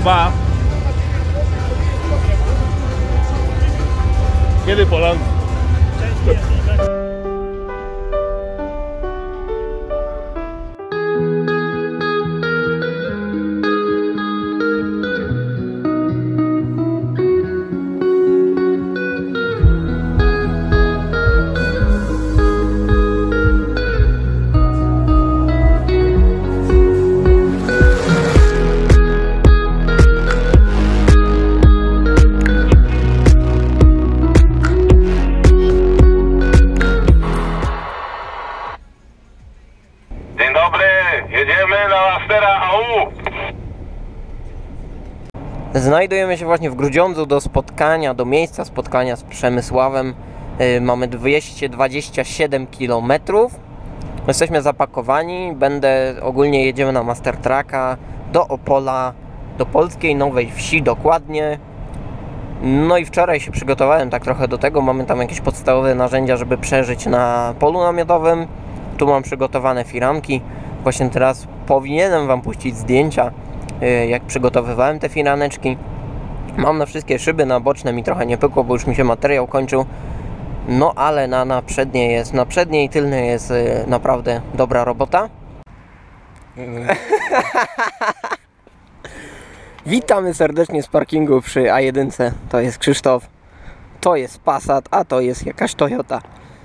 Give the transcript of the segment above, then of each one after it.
Pa! Kiedy Poland? Znajdujemy się właśnie w Grudziądzu do miejsca spotkania z Przemysławem. Mamy 227 km. Jesteśmy zapakowani. Ogólnie jedziemy na Master Trucka do Opola, do Polskiej Nowej Wsi dokładnie. No i wczoraj się przygotowałem tak trochę do tego. Mamy tam jakieś podstawowe narzędzia, żeby przeżyć na polu namiotowym. Tu mam przygotowane firanki. Właśnie teraz powinienem Wam puścić zdjęcia, jak przygotowywałem te firaneczki. Mam na wszystkie szyby, na boczne mi trochę nie pykło, bo już mi się materiał kończył. No ale na przedniej i tylnej jest naprawdę dobra robota. Witamy serdecznie z parkingu przy A1. To jest Krzysztof, to jest Passat, a to jest jakaś Toyota.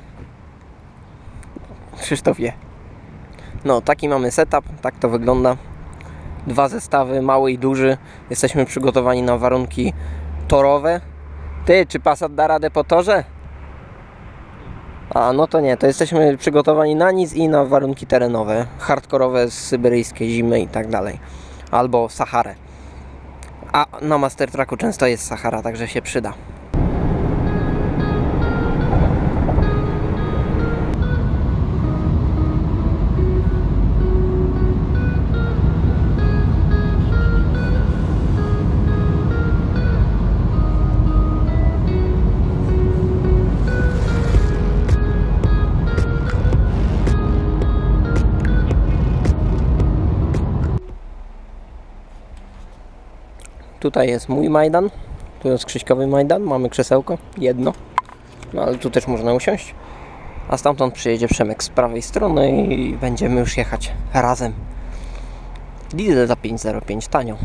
Krzysztof je. No taki mamy setup, tak to wygląda. Dwa zestawy, mały i duży. Jesteśmy przygotowani na warunki torowe. Ty, czy Passat da radę po torze? A no to nie, to jesteśmy przygotowani na nic i na warunki terenowe. Hardkorowe, syberyjskie, zimy i tak dalej. Albo Saharę. A na Master Trucku często jest Sahara, także się przyda. Tutaj jest mój Majdan, tu jest Krzyśkowy Majdan, mamy krzesełko, jedno, no ale tu też można usiąść, a stamtąd przyjedzie Przemek z prawej strony i będziemy już jechać razem. Diesel za 5,05, tanio.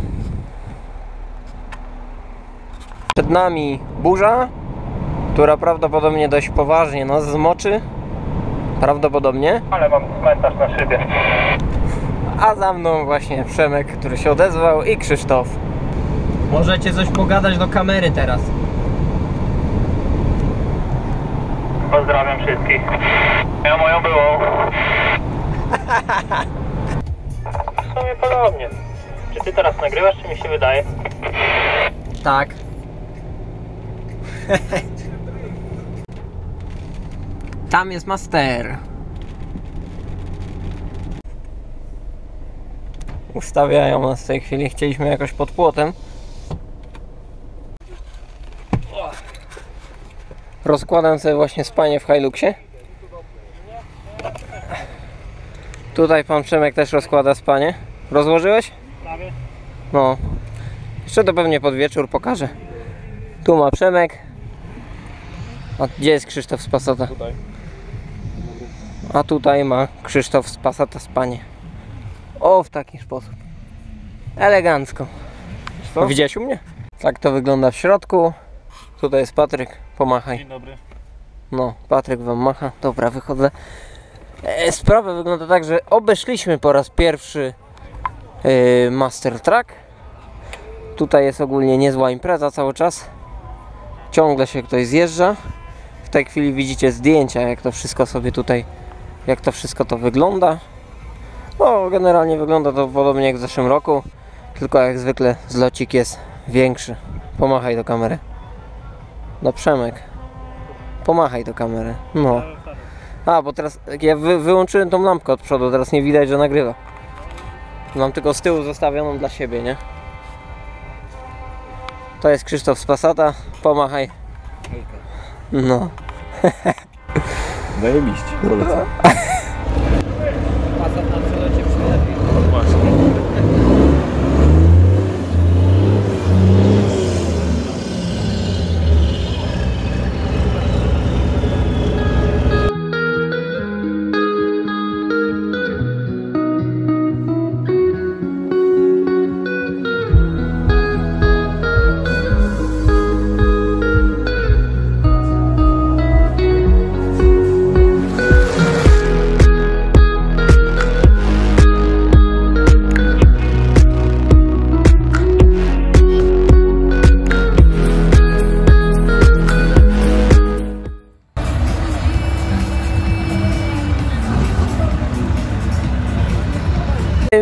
Przed nami burza, która prawdopodobnie dość poważnie nas zmoczy, prawdopodobnie. Ale mam komentarz na szybie. A za mną właśnie Przemek, który się odezwał, i Krzysztof. Możecie coś pogadać do kamery teraz. Pozdrawiam wszystkich. Ja moją byłą. W sumie podobnie. Czy ty teraz nagrywasz, czy mi się wydaje? Tak. Tam jest Master. Ustawiają nas w tej chwili. Chcieliśmy jakoś pod płotem. Rozkładam sobie właśnie spanie w Hiluxie. Tutaj pan Przemek też rozkłada spanie. Rozłożyłeś? Prawie. No. Jeszcze to pewnie pod wieczór pokażę. Tu ma Przemek. A gdzie jest Krzysztof z Passata? Tutaj. A tutaj ma Krzysztof z Passata spanie. O, w taki sposób. Elegancko. Co? Widziałeś u mnie? Tak to wygląda w środku. Tutaj jest Patryk. Pomachaj. Dzień dobry. No, Patryk wam macha. Dobra, wychodzę. Sprawa wygląda tak, że obeszliśmy po raz pierwszy Master Truck. Tutaj jest ogólnie niezła impreza cały czas. Ciągle się ktoś zjeżdża. W tej chwili widzicie zdjęcia, jak to wszystko sobie tutaj, jak to wszystko to wygląda. No, generalnie wygląda to podobnie jak w zeszłym roku, tylko jak zwykle zlocik jest większy. Pomachaj do kamery. No Przemek, pomachaj do kamery. No. A, bo teraz ja wyłączyłem tą lampkę od przodu, teraz nie widać, że nagrywa. Mam tylko z tyłu zostawioną dla siebie, nie? To jest Krzysztof z Passata, pomachaj. No. Zajebiście, polecam. Passat na przelocie przylepi. Właśnie.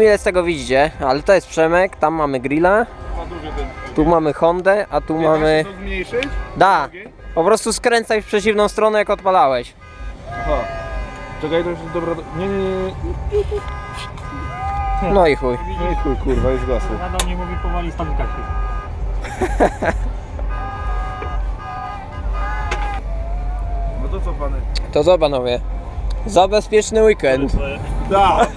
ile z tego widzicie, ale to jest Przemek, tam mamy grilla, Ma duży ten. tu mamy Hondę, a tu mamy... To zmniejszyć? Da, po prostu skręcaj w przeciwną stronę jak odpalałeś. Aha. Czekaj, to już jest dobra... Nie. No i chuj. No i chuj, kurwa, jest gasło. Adam nie mówi powoli stankać. No to co pany? To co panowie? Za bezpieczny weekend. Da!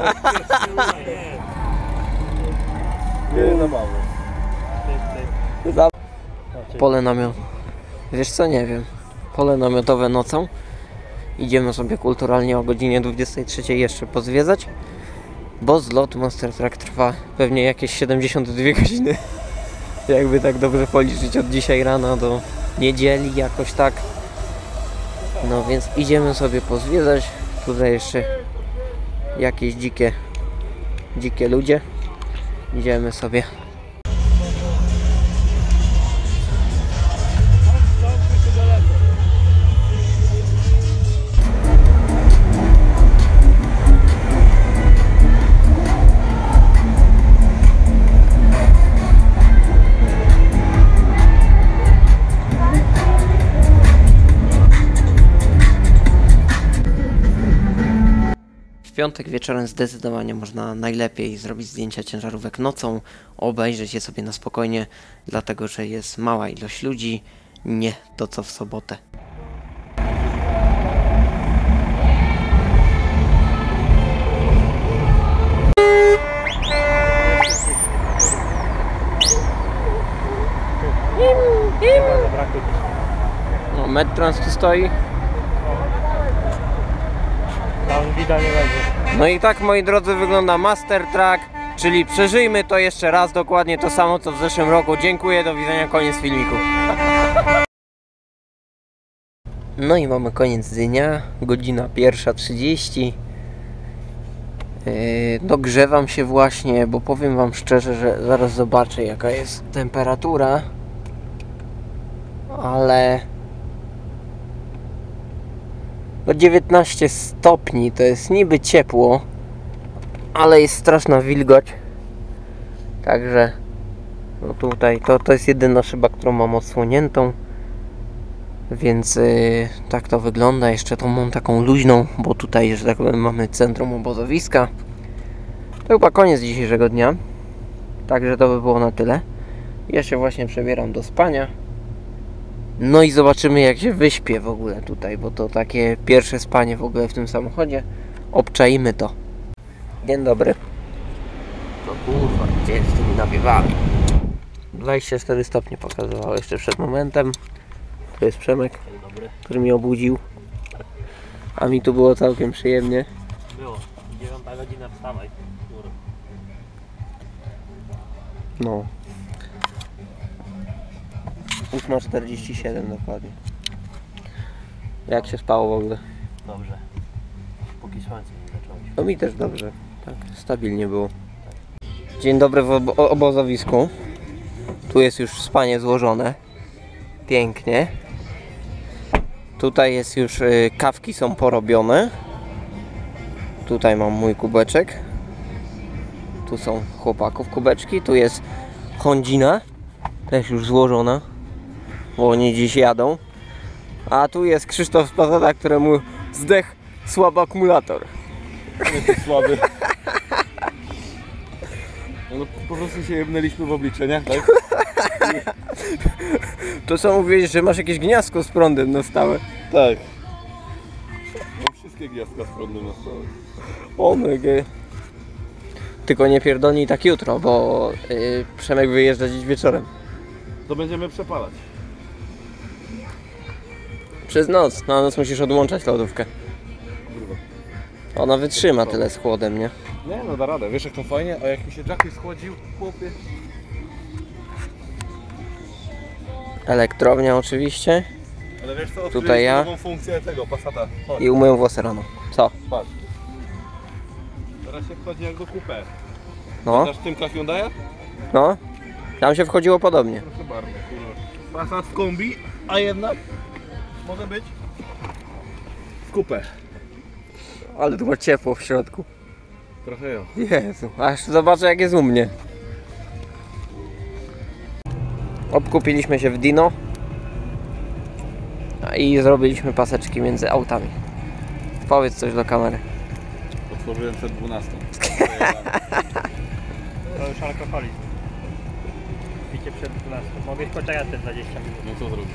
Nie zabawy. Za... Pole namiot. Wiesz co, nie wiem. Pole namiotowe nocą. Idziemy sobie kulturalnie o godzinie 23 jeszcze pozwiedzać. Bo zlot Monster Truck trwa pewnie jakieś 72 godziny. Jakby tak dobrze policzyć od dzisiaj rana do niedzieli jakoś tak. No więc idziemy sobie pozwiedzać. Tutaj jeszcze jakieś dzikie ludzie. Idziemy sobie. W piątek wieczorem zdecydowanie można najlepiej zrobić zdjęcia ciężarówek nocą, obejrzeć je sobie na spokojnie, dlatego że jest mała ilość ludzi, nie to co w sobotę. No, Medtrans tu stoi. Tam widać nie będzie. No i tak, moi drodzy, wygląda Monster Truck, czyli przeżyjmy to jeszcze raz, dokładnie to samo co w zeszłym roku. Dziękuję, do widzenia, koniec filmiku. No i mamy koniec dnia, godzina 1:30. Dogrzewam się właśnie, bo powiem wam szczerze, że zaraz zobaczę jaka jest temperatura, ale... Bo 19 stopni to jest niby ciepło, ale jest straszna wilgoć. Także no tutaj to jest jedyna szyba, którą mam odsłoniętą. Więc tak to wygląda. Jeszcze tą mam taką luźną, bo tutaj, że tak powiem, mamy centrum obozowiska. To chyba koniec dzisiejszego dnia. Także to by było na tyle. Ja się właśnie przebieram do spania. No i zobaczymy jak się wyśpię w ogóle tutaj, bo to takie pierwsze spanie w ogóle w tym samochodzie. Obczaimy to. Dzień dobry. No kurwa, gdzie jest z tymi nawiewami? 24 stopnie pokazywało jeszcze przed momentem. To jest Przemek, który mnie obudził. A mi tu było całkiem przyjemnie. Było. 9 godzina, wstawaj. No. 8:47 dokładnie. Jak się spało w ogóle? Dobrze. Póki słońce nie zaczęło się. No mi też dobrze. Tak, stabilnie było. Dzień dobry w obozowisku. Tu jest już spanie złożone. Pięknie. Tutaj jest już, kawki są porobione. Tutaj mam mój kubeczek. Tu są chłopaków kubeczki. Tu jest Hondzina. Też już złożona. Bo oni dziś jadą. A tu jest Krzysztof Spazada, któremu zdech słaby akumulator. Nie tak słaby. No po prostu się jebnęliśmy w obliczeniach, tak? To co mówiłeś, że masz jakieś gniazdko z prądem na stałe? Tak. Mam wszystkie gwiazdka z prądu na stole. O mega. Tylko nie pierdolnij tak jutro, bo Przemek wyjeżdża dziś wieczorem. To będziemy przepalać. Przez noc. Na noc musisz odłączać lodówkę. Kurwa. Ona wytrzyma tyle z chłodem, nie? Nie no, da radę. Wiesz jak to fajnie? A jak mi się Jackie schłodził, chłopie? Elektrownia oczywiście. Ale wiesz co? Tutaj ja. Nową funkcję tego Passata. Chodź, I umyję włosy rano. Co? patrz. Teraz się wchodzi jak do coupé. No, Znasz Tymka Hyundai'a? no. Tam się wchodziło podobnie. Proszę bardzo, kurwa. Passat w kombi, a jednak może być w coupé. Ale tu było ciepło w środku. Trochę jo. Jezu, aż zobaczę jak jest u mnie. Obkupiliśmy się w Dino i zrobiliśmy paseczki między autami. Powiedz coś do kamery. Otworzyłem przed 12. To już alkoholizm. Picie przed 12. Mogę poczekać te 20 minut. No co zrobić?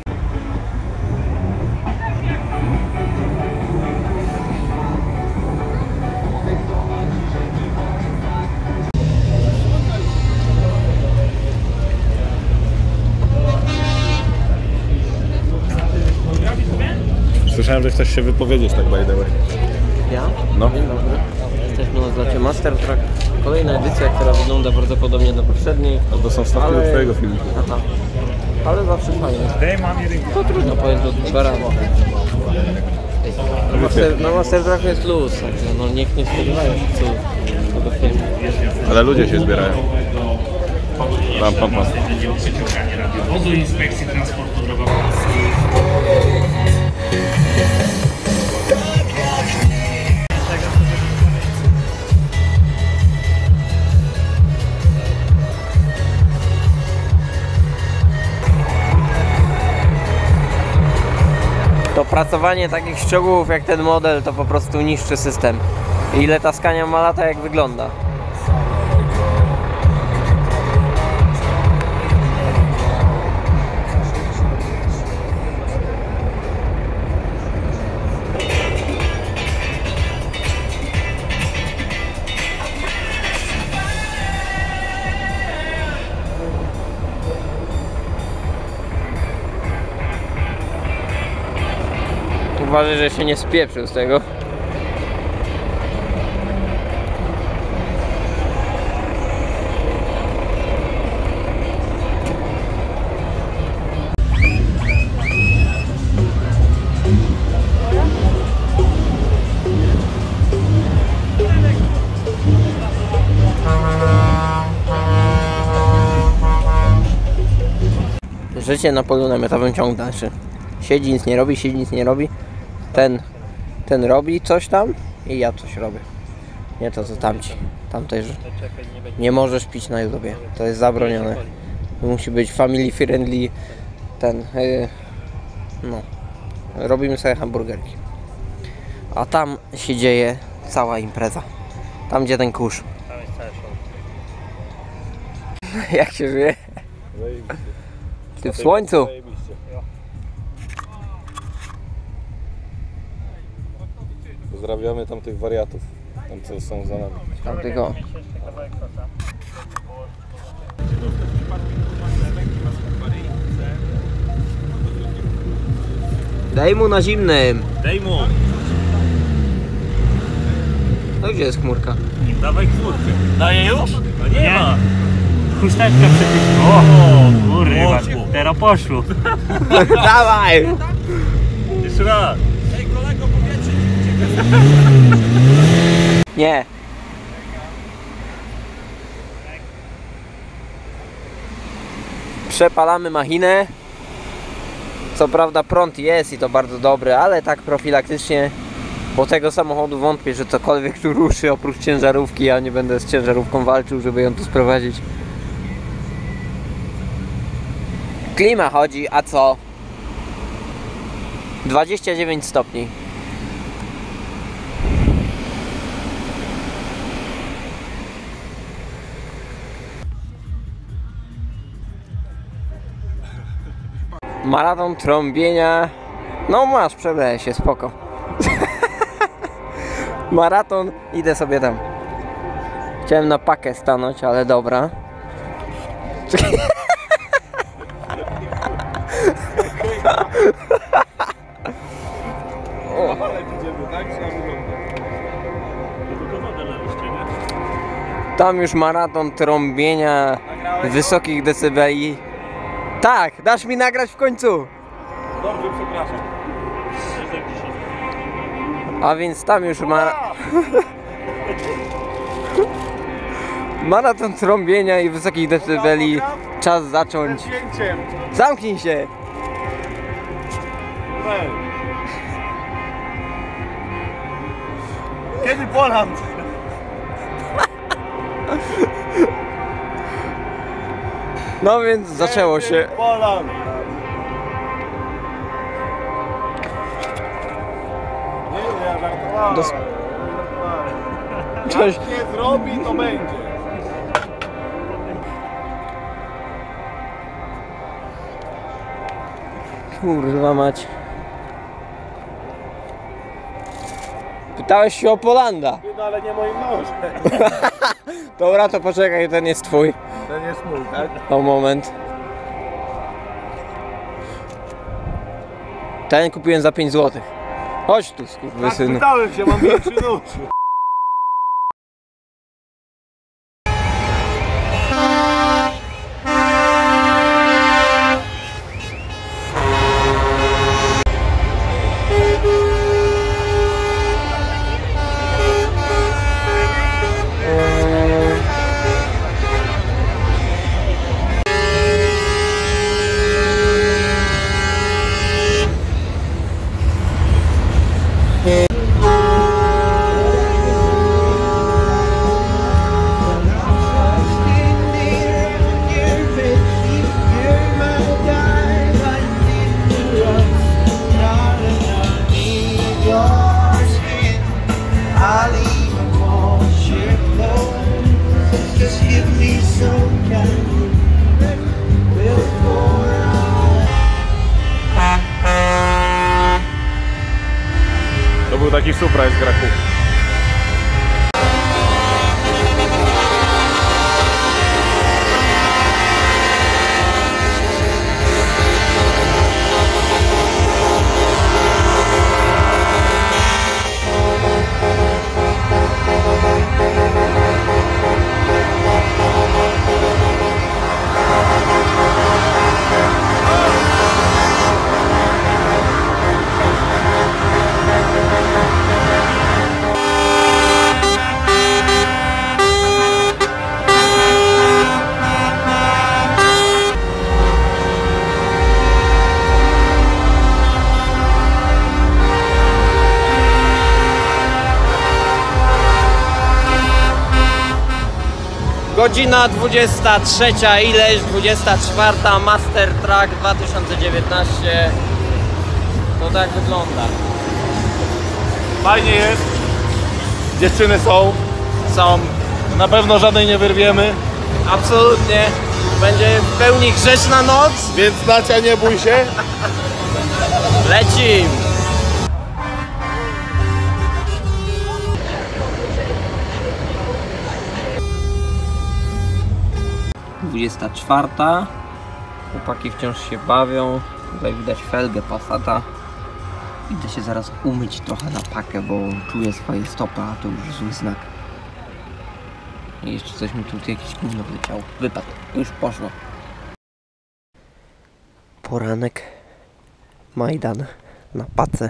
Słyszałem, że chcesz się wypowiedzieć tak by the way. Ja? No. Dzień dobry. Jesteśmy na zlocie Master Truck. Kolejna edycja, która wygląda bardzo podobnie do poprzedniej. No to są wstawki do twojego filmu. Aha. Ale zawsze fajnie. To trudno powiedzieć do dwa razy. Na Master Truck jest luz, także no nikt nie spodziewają się cud tego filmu. Ale ludzie się zbierają. Pam, pam, pam. Wozu Inspekcji Transportu Drogowego. To pracowanie takich szczegółów jak ten model to po prostu niszczy system. Ile ta Scania ma lata, jak wygląda. Uważaj, że się nie spieprzył z tego. Życie na polu namiotowym ciąg dalszy. Siedzi, nic nie robi, siedzi, nic nie robi. Ten robi coś tam i ja coś robię. Nie to co tamci. Tam też nie możesz pić na YouTubie. To jest zabronione. Musi być family friendly. No. Robimy sobie hamburgerki. A tam się dzieje cała impreza. Tam gdzie ten kurz. Tam jest cały show. Jak się żyje? Ty w słońcu. Pozdrawiamy tam tych wariatów, tam co są za nami. Tam tylko. Jeszcze kawałek kosa. Daj mu na zimnym. Daj mu! No gdzie jest chmurka? Dawaj chmurkę. Daję już? No nie ma! Chusteczkę przecież. O, kurwa, teraz poszło. Dawaj! Jeszcze raz. Nie. Przepalamy machinę. Co prawda prąd jest i to bardzo dobry, ale tak profilaktycznie, bo tego samochodu wątpię, że cokolwiek tu ruszy oprócz ciężarówki. Ja nie będę z ciężarówką walczył, żeby ją tu sprowadzić. Klima chodzi, a co? 29 stopni. Maraton trąbienia. No masz, przebrałeś się, spoko. Maraton, idę sobie tam. Chciałem na pakę stanąć, ale dobra. O. Tam już maraton trąbienia wysokich decybeli. Tak, dasz mi nagrać w końcu. Dobrze, przepraszam. A więc tam już maraton trąbienia i wysokich decybeli. Czas zacząć. Zamknij się. Kiedy Poland? No więc zaczęło się. Polan. Nie, ja żartowałem. Coś... Jak nie zrobi, to będzie. Kurwa mać. Pytałeś się o Polanda. No ale nie moim nożem. Dobra, to poczekaj, ten jest twój. Ten jest mój, tak? O moment. Ten kupiłem za 5 zł. Chodź tu, Tak skurwysynu. pytałem się, mam większy nóż. To był taki surprise z Kraków. Godzina 23, ileś 24, Master Track 2019. To tak wygląda. Fajnie jest. Dziewczyny są. Są. Na pewno żadnej nie wyrwiemy. Absolutnie. Będzie w pełni grzeczna noc. Więc Nacia, nie bój się. Lecim! Dwudziesta czwarta. Chłopaki wciąż się bawią. Tutaj widać felgę Passata. Idę się zaraz umyć trochę na pakę, bo czuję swoje stopy, a to już zły znak. I jeszcze coś mi tu jakiś gówno wleciało. Wypadł. Już poszło. Poranek. Majdan na pace.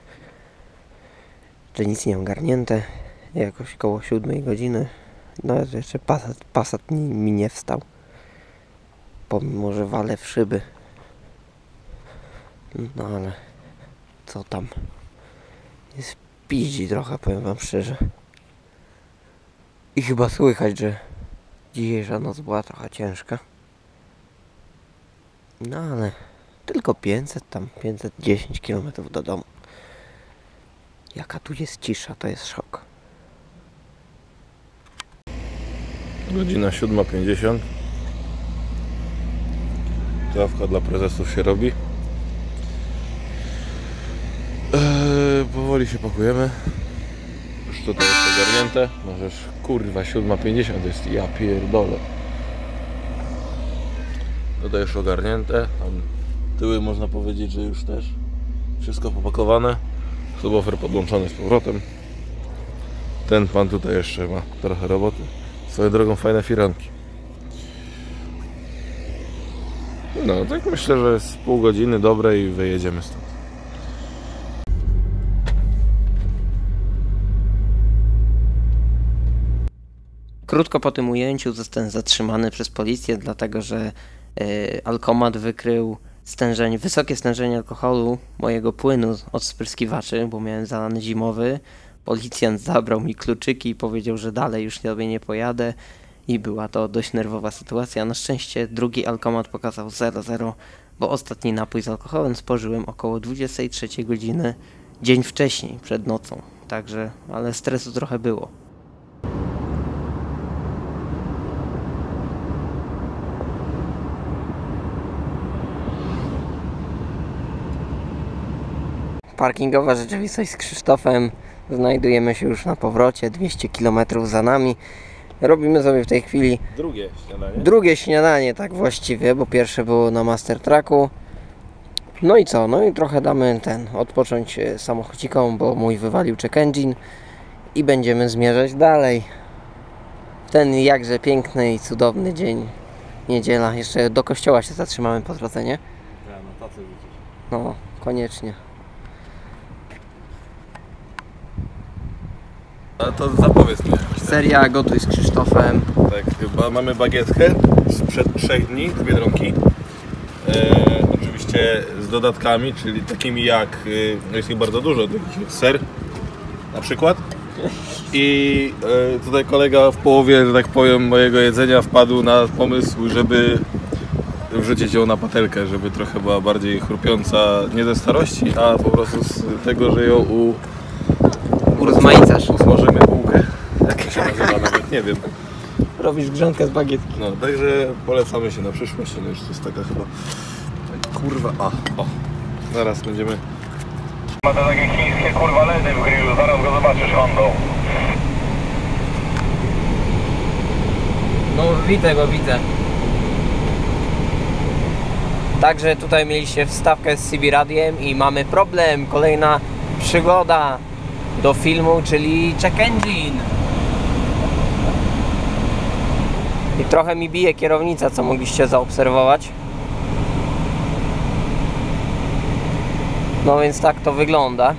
Że nic nie ogarnięte. Jakoś koło 7 godziny. Nawet jeszcze Passat mi nie wstał. Pomimo, że walę w szyby. No ale co tam? Jest piździ trochę, powiem wam szczerze. I chyba słychać, że dzisiejsza noc była trochę ciężka. No ale tylko 510 km do domu. Jaka tu jest cisza, to jest szok. Godzina 7:50. Kawka dla prezesów się robi. Powoli się pakujemy. Już tutaj jest ogarnięte. Możesz, kurwa, 7:50 jest, ja pierdolę. Tutaj już ogarnięte. Tam tyły można powiedzieć, że już też wszystko popakowane. Subwoofer podłączony z powrotem. Ten pan tutaj jeszcze ma trochę roboty. Swoją drogą fajne firanki. No, tak myślę, że z pół godziny dobre i wyjedziemy stąd. Krótko po tym ujęciu zostałem zatrzymany przez policję, dlatego że alkomat wykrył wysokie stężenie alkoholu mojego płynu od spryskiwaczy, bo miałem zalany zimowy. Policjant zabrał mi kluczyki i powiedział, że dalej już sobie nie pojadę i była to dość nerwowa sytuacja. Na szczęście drugi alkomat pokazał 0,0, bo ostatni napój z alkoholem spożyłem około 23 godziny dzień wcześniej, przed nocą. Także, ale stresu trochę było. Parkingowa rzeczywistość z Krzysztofem. Znajdujemy się już na powrocie, 200 km za nami. Robimy sobie w tej chwili drugie śniadanie, tak właściwie, bo pierwsze było na Master Trucku. No i co? No i trochę damy odpocząć samochodzikom, bo mój wywalił check engine i będziemy zmierzać dalej. Ten jakże piękny i cudowny dzień, niedziela. Jeszcze do kościoła się zatrzymamy po drodze, nie? No, koniecznie. A to zapowiedz mnie. Seria Gotuj z Krzysztofem. Tak, chyba mamy bagietkę sprzed 3 dni z Biedronki. Oczywiście z dodatkami, czyli takimi jak, jest ich bardzo dużo, takich jak ser na przykład. I tutaj kolega w połowie, że tak powiem, mojego jedzenia wpadł na pomysł, żeby wrzucić ją na patelkę, żeby trochę była bardziej chrupiąca, nie ze starości, a po prostu z tego, że ją Urozmaicasz. usmażymy bułkę. Jak to się nazywa, nawet nie wiem. Robisz grzankę z bagietki. No, także polecamy się na przyszłość, ale już to jest taka chyba... Kurwa, o. Zaraz będziemy... Ma to takie chińskie kurwa ledy w grillu, zaraz go zobaczysz Hondą. No widzę go, widzę. Także tutaj mieliście wstawkę z CB Radiem i mamy problem. Kolejna przygoda do filmu, czyli check engine. I trochę mi bije kierownica, co mogliście zaobserwować. No więc tak to wygląda.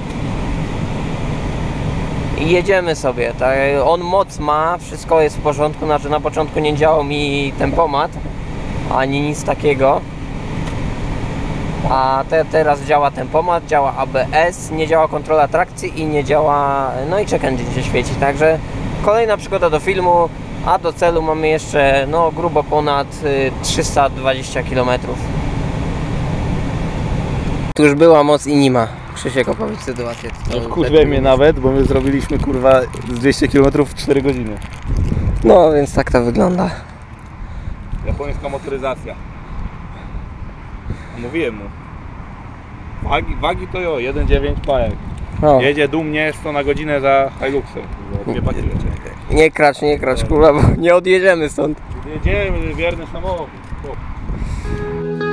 I jedziemy sobie, tak? On moc ma, wszystko jest w porządku, znaczy na początku nie działał mi tempomat, ani nic takiego. A teraz działa tempomat, działa ABS, nie działa kontrola trakcji i nie działa, no i check engine się świeci, także kolejna przygoda do filmu, a do celu mamy jeszcze no grubo ponad 320 km. Tu już była moc i nie ma. Krzysiek, opowiedz sytuację. Wkurwia mnie nawet, bo my zrobiliśmy kurwa z 200 km w 4 godziny. No więc tak to wygląda. Japońska motoryzacja. Mówiłem mu. Wagi to 1,9 pajek. No. Jedzie dumnie 100 na godzinę za Hiluxem. Dwie paki lecie. Nie kracz, kurwa, bo nie odjedziemy stąd. Jedziemy, wierny samochód.